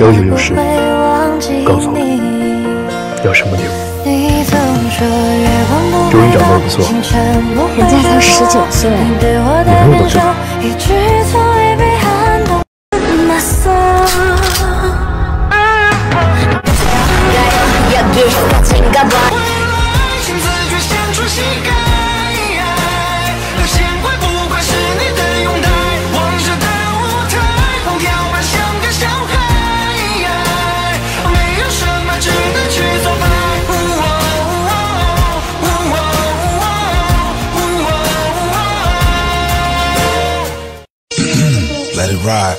有酒有事，告诉我要什么礼物。终于找到不错， 人家才19岁， 你路都知道。 Let it ride.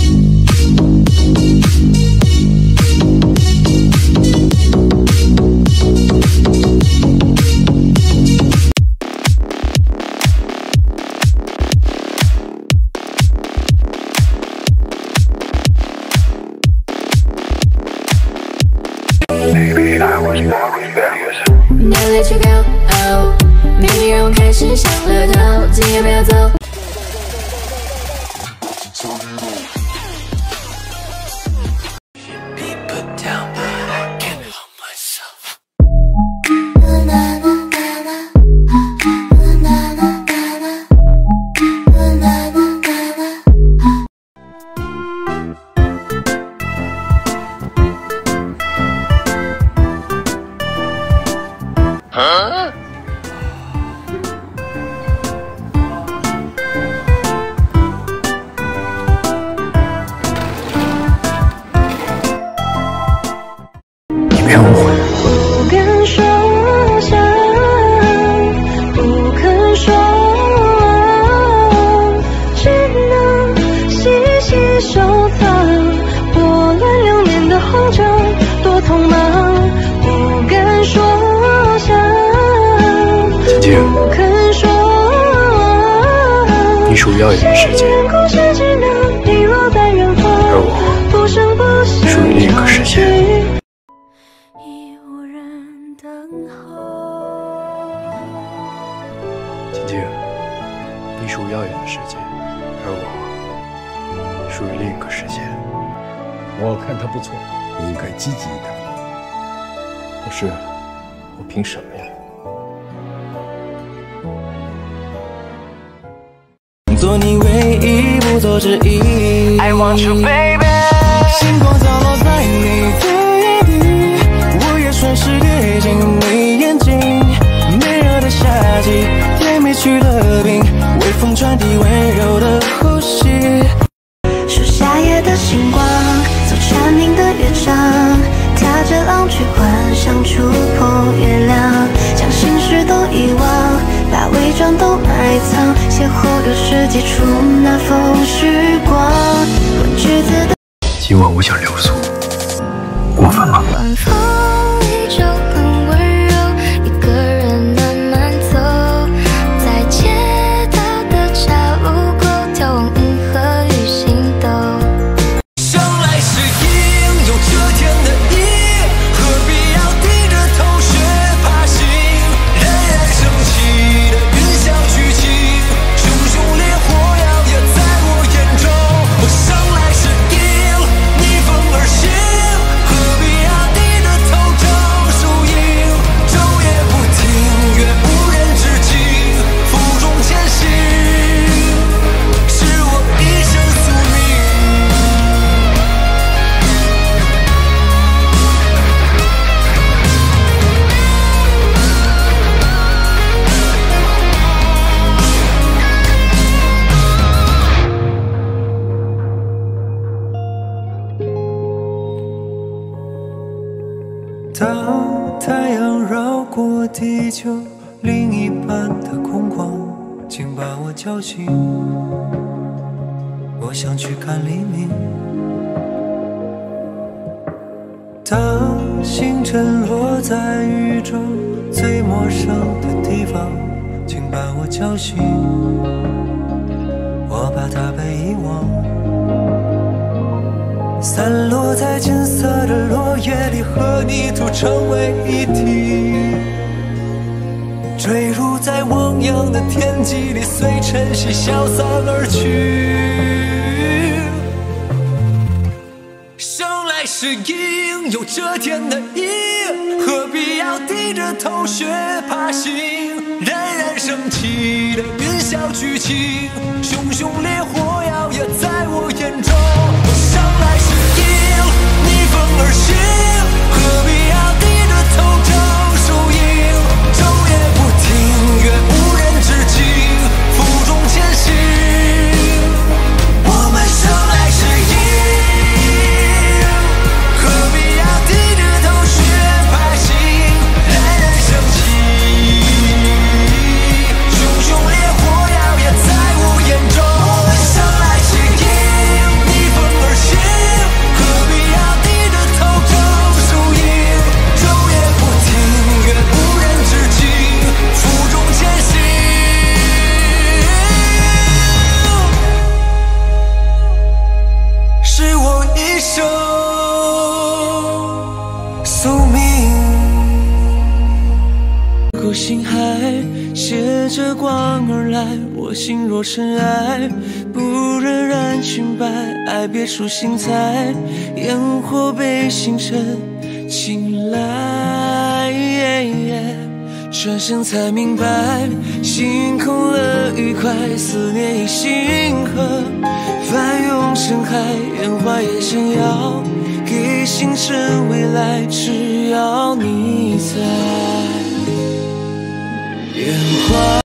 Maybe I was more rebellious. Never let you go. Oh, baby， 让我开始想了逃，今夜不要走。 你别误会。 不敢说想，不肯说只能细细收藏。拨乱流年的红尘，多匆忙。不敢说想，不肯说。 你属于遥远的世界，而我属于另一个世界。晶晶，你属于遥远的世界，而我属于另一个世界。 我看他不错，你应该积极一点。 可是，我凭什么呀？ 做你唯一，不做之一。I want you, baby。星光洒落在你的眼底，我也顺势跌进你眼睛。闷热的夏季，甜蜜去了冰，微风传递温柔的呼吸。 树下夜的星光，走蝉鸣的乐章，踏着浪去幻想触碰月亮，将心事都遗忘，把伪装都埋藏，邂逅有时接触那风时光。问句子的今晚我想留宿，过分吗？ 晚风依旧很温柔，一个人慢慢走，在街道的岔路口眺望银河与星斗。 生来是应有这天的意，何必要低着头学爬行？冉冉升起的云霄剧情，熊熊烈火摇曳在我眼中。我生来是应逆风而行，何必要低着头找输赢？昼夜不停，愿无人知情，负重前行，是我一生宿命。当太阳绕过地球另一半的空旷，请把我叫醒，我想去看黎明。当星辰落在宇宙最陌生的地方，请把我叫醒，我怕它被遗忘。散落在金色的落叶里，和泥土成为一体，坠入在汪洋的天际里，随晨曦消散而去。生生来是应有这天的应，何必要低着头学爬行？冉冉升起的云霄剧情，熊熊烈火摇曳在我眼中。我生来是应逆风而行，何必要低着头争输赢？昼夜不停，越无人知情，负重前行。我们生来是应，何必要低着头学爬行？冉冉升起，熊熊烈火摇曳在我眼中。我们生来是应，逆风而行，何必要低着头争输赢？昼夜不停，越无人知情，负重前行。是我一生宿命。过心海，携着光而来，我心若尘埃，不忍染裙摆，爱别出心裁，烟火被星辰青睐。转身才明白，心空了愉快，思念已星河，翻涌成海，烟花也想要给星辰未来，只要你在。烟花